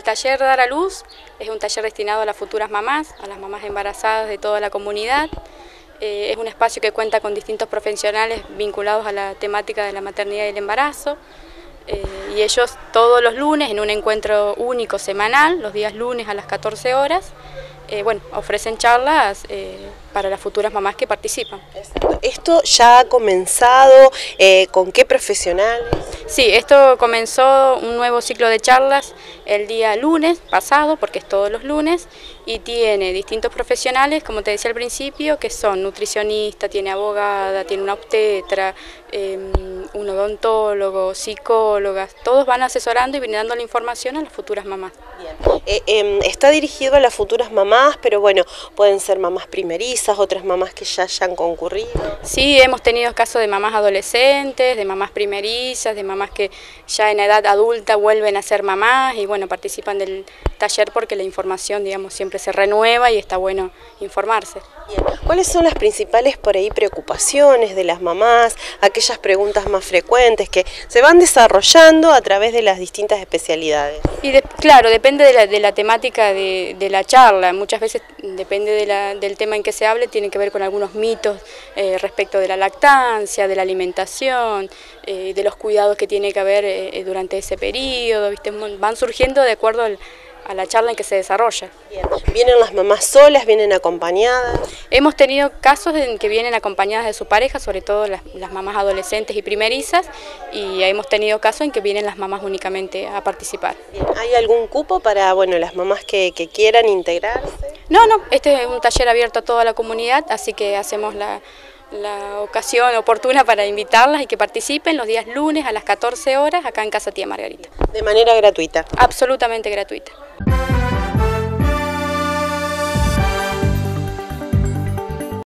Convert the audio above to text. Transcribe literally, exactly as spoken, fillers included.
taller Dar a Luz es un taller destinado a las futuras mamás, a las mamás embarazadas de toda la comunidad. Eh, es un espacio que cuenta con distintos profesionales vinculados a la temática de la maternidad y el embarazo. Eh, y ellos todos los lunes, en un encuentro único semanal, los días lunes a las catorce horas, eh, bueno, ofrecen charlas eh, para las futuras mamás que participan. ¿Esto ya ha comenzado? Eh, ¿Con qué profesionales? Sí, esto comenzó un nuevo ciclo de charlas el día lunes pasado, porque es todos los lunes, y tiene distintos profesionales, como te decía al principio, que son nutricionista, tiene abogada, tiene una obstetra, eh, un odontólogo, psicólogas, todos van asesorando y brindando la información a las futuras mamás. Bien. Eh, eh, está dirigido a las futuras mamás, pero bueno, pueden ser mamás primerizas, otras mamás que ya hayan concurrido. Sí, hemos tenido casos de mamás adolescentes, de mamás primerizas, de mamás que ya en edad adulta vuelven a ser mamás y bueno, participan del taller porque la información, digamos, siempre se renueva y está bueno informarse. Bien. ¿Cuáles son las principales por ahí preocupaciones de las mamás, aquellas preguntas más frecuentes que se van desarrollando a través de las distintas especialidades? Y de, claro, depende de la, de la temática de, de la charla, muchas veces depende de la, del tema en que se hable, tiene que ver con algunos mitos eh, respecto de la lactancia, de la alimentación, eh, de los cuidados que tiene que haber eh, durante ese periodo, ¿viste? Van surgiendo de acuerdo al, a la charla en que se desarrolla. Bien. ¿Vienen las mamás solas, vienen acompañadas? Hemos tenido casos en que vienen acompañadas de su pareja, sobre todo las, las mamás adolescentes y primerizas, y hemos tenido casos en que vienen las mamás únicamente a participar. Bien. ¿Hay algún cupo para bueno, las mamás que, que quieran integrarse? No, no, este es un taller abierto a toda la comunidad, así que hacemos la... la ocasión oportuna para invitarlas y que participen los días lunes a las catorce horas acá en Casa Tía Margarita. De manera gratuita. Absolutamente gratuita.